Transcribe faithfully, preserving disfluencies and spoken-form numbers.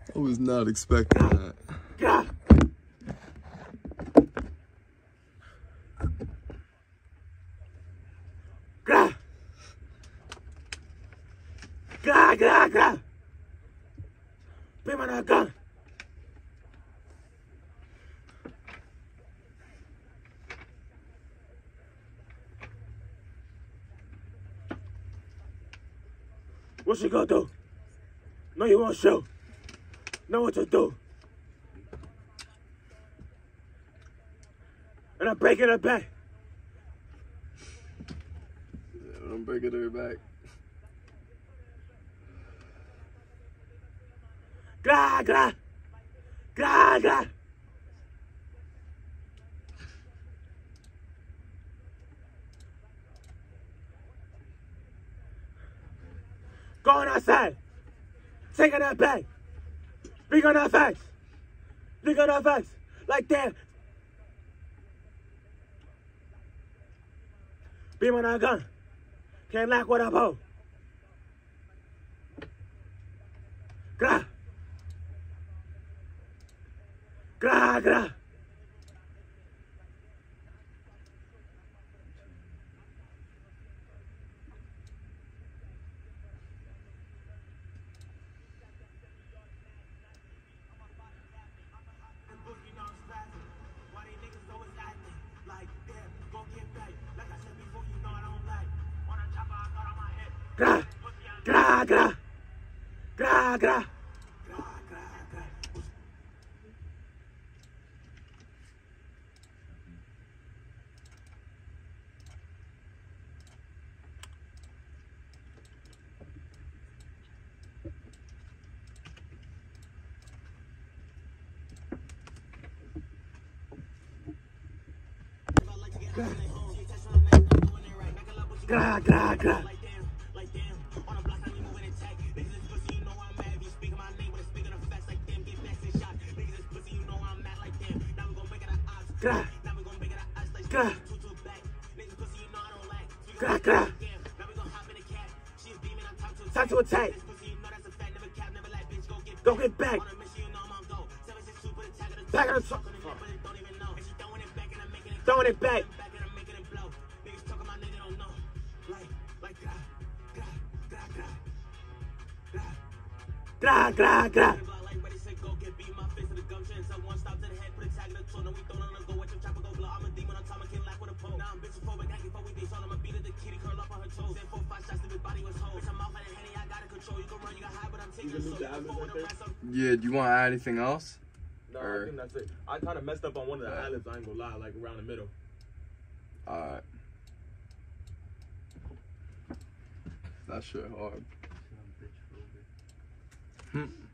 I was not expecting that. Grah. Grah. Grah, grah, grah. Bring my gun. What she gonna do? No, you won't show. Know what to do. And I'm breaking her back. Yeah, I'm breaking her back. Grah, grah. Grah, grah. Going outside. Taking her back. Speak on her facts. Speak on her facts. Like that. Beam on our gun. Can't lack what I hold. Grah. Grah, grah. Grah, grah, grah, grah, grah. Grah, grah, grah. Grah, grah, grah, grah. Time to attack. Go get back. Back on the truck. Throwing it back. Grah, grah, grah. Yeah, do you want to add anything else? No, or... I think that's it. I kind of messed up on one of the ad-libs, I ain't gonna lie, like around the middle. Alright. That shit hard. Hmm.